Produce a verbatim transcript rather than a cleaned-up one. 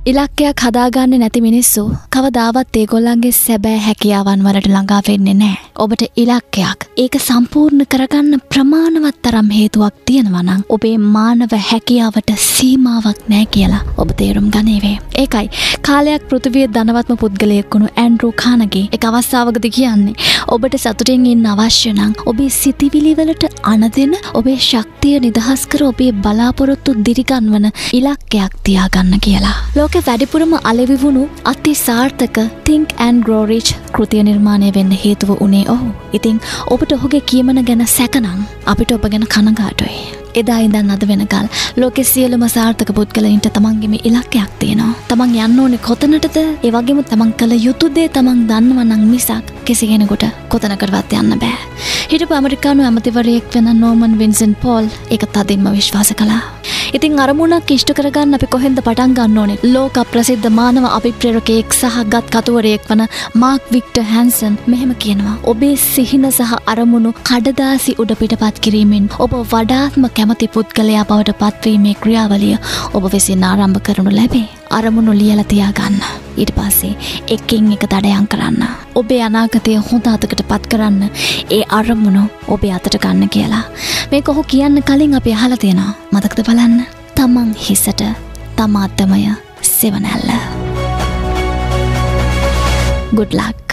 ඉලක්කයක් හදාගන්නේ නැති මිනිස්සු කවදාවත් ඒගොල්ලන්ගේ සැබෑ හැකියාවන් වලට ළඟා වෙන්නේ නැහැ. ඔබට ඉලක්කයක් ඒක සම්පූර්ණ කරගන්න ප්‍රමාණවත් තරම් හේතුවක් තියෙනවා නම් ඔබේ මානව හැකියාවට සීමාවක් නැහැ කියලා ඔබ තේරුම් ගනීවේ. ඒකයි කාලයක් පෘථිවියේ ධනවත්ම පුද්ගලයෙක් වුණු ඇන්ඩ්‍රූ කානගී එක අවස්ථාවකදී කියන්නේ ඔබට සතුටින් ඉන්න අවශ්‍ය නම් ඔබේ සිතිවිලි වලට අනදෙන ඔබේ ශක්තිය නිදහස් කර ඔබේ බලාපොරොත්තු දිරිගන්වන ඉලක්කයක් තියාගන්න කියලා. ලෝකෙ වැඩිපුරම අලෙවි වුණු අති සාර්ථක Think and Grow Rich කෘතිය නිර්මාණය වෙන්න හේතුව උනේ ඔහු. ඉතින් ඔබට ඔහුගේ කියමන ගැන සැකනම් අපිට ඔබ ගැන කනගාටුයි. එදා ඉඳන් අද වෙනකල් ලෝකෙ සියලුම සාර්ථක පුද්ගලයින්ට තමන්ගේම ඉලක්කයක් තියෙනවා. තමන් යන්න ඕනේ කොතනටද? ඒ වගේම තමන් කළ යුතු දේ තමන් දන්නවා නම් මිසක් කිසි කෙනෙකුට කොතනකටවත් යන්න බෑ. හිටපු ඇමරිකානු ඇමතිවරයෙක් වෙන නෝමන් වින්සන් පෝල් ඒක තදින්ම විශ්වාස කළා. ඉතින් අරමුණක් ඉෂ්ට කරගන්න අපි කොහෙන්ද පටන් ගන්න ඕනේ? ලෝක ප්‍රසිද්ධ මානව අභිප්‍රේරකයෙක් සහ ගත් කතුවරයෙක් වන මාක් වික්ටර් හැන්සන් මෙහෙම කියනවා. ඔබේ සිහින සහ අරමුණු කඩදාසි උඩ පිටපත් කිරීමෙන් ඔබ වඩාත්ම කැමති පුද්ගලයා බවට පත්වීමේ ක්‍රියාවලිය ඔබ විසින් ආරම්භ කරනු ලැබේ. අරමුණු ලියලා තියාගන්න. ඊට පස්සේ එකින් එක දඩයම් කරන්න. ඔබේ අනාගතය හොඳ අතකට පත් කරන්න ඒ අරමුණු ඔබේ අතට ගන්න කියලා. මේක ඔහු කියන්න කලින් අපි අහලා තියෙනවා. මතකද බලන්න? තමන් හිසට තමාත්මය සෙවණැල්ල. Good luck.